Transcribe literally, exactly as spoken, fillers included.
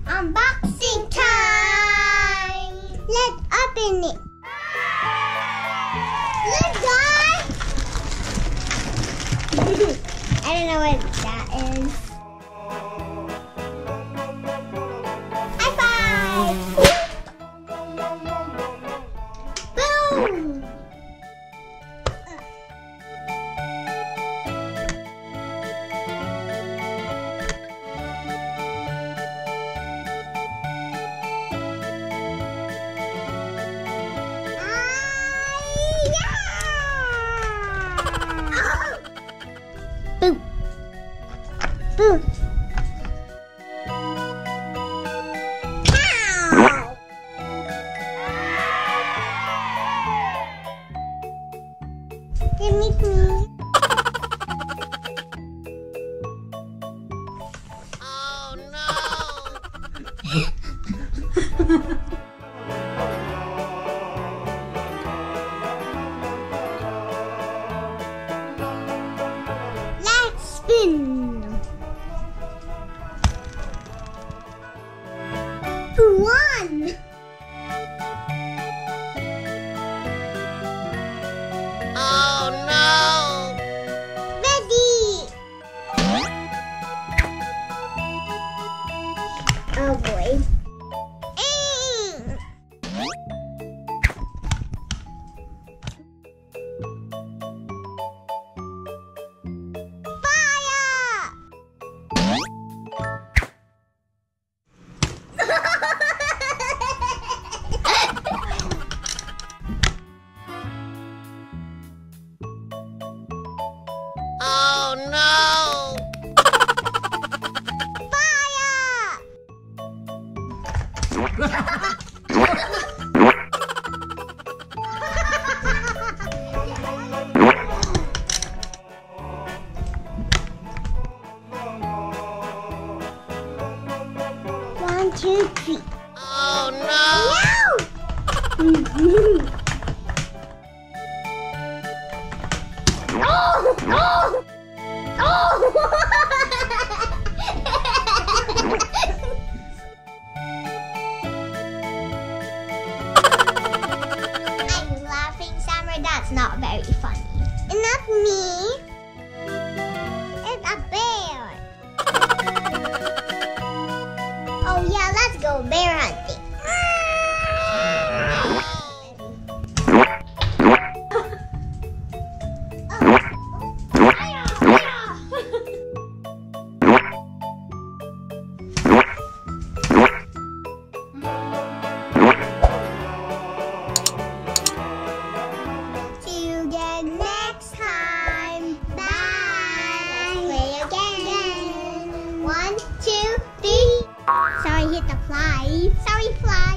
Unboxing time! Let's open it. Look, guys! I don't know what that is. High five! Boom! Boo! Boo! Ow! Give me please. Oh no! Spin. One. Oh no! Ready. Oh boy. Aim. Oh no! Fire! One, two, three. Oh no! No! Oh! Oh! Oh! I'm laughing, Summer. That's not very funny. And not me. It's a bear. Oh yeah, let's go bear hunting. See you again next time. Bye. Play again. One, two, three. Sorry, hit the fly. Sorry, fly.